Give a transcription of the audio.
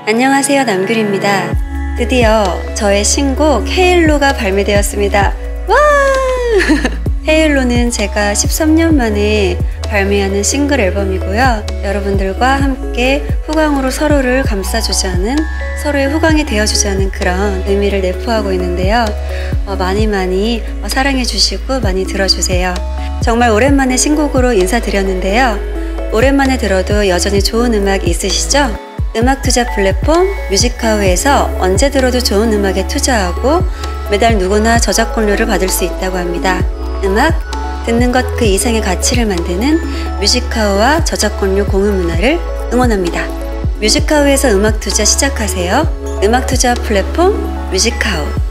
안녕하세요, 남귤입니다. 드디어 저의 신곡 헤일로가 발매되었습니다. 와! 헤일로는 제가 13년 만에 발매하는 싱글 앨범이고요. 여러분들과 함께 후광으로 서로를 감싸주자는, 서로의 후광이 되어주자는 그런 의미를 내포하고 있는데요. 많이 사랑해주시고 많이 들어주세요. 정말 오랜만에 신곡으로 인사드렸는데요. 오랜만에 들어도 여전히 좋은 음악 있으시죠? 음악 투자 플랫폼 뮤직하우에서 언제 들어도 좋은 음악에 투자하고 매달 누구나 저작권료를 받을 수 있다고 합니다. 음악, 듣는 것 그 이상의 가치를 만드는 뮤직하우와 저작권료 공유 문화를 응원합니다. 뮤직하우에서 음악 투자 시작하세요. 음악 투자 플랫폼 뮤직하우.